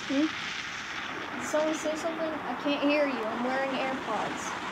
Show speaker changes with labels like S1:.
S1: Hmm? Did someone say something? I can't hear you. I'm wearing AirPods.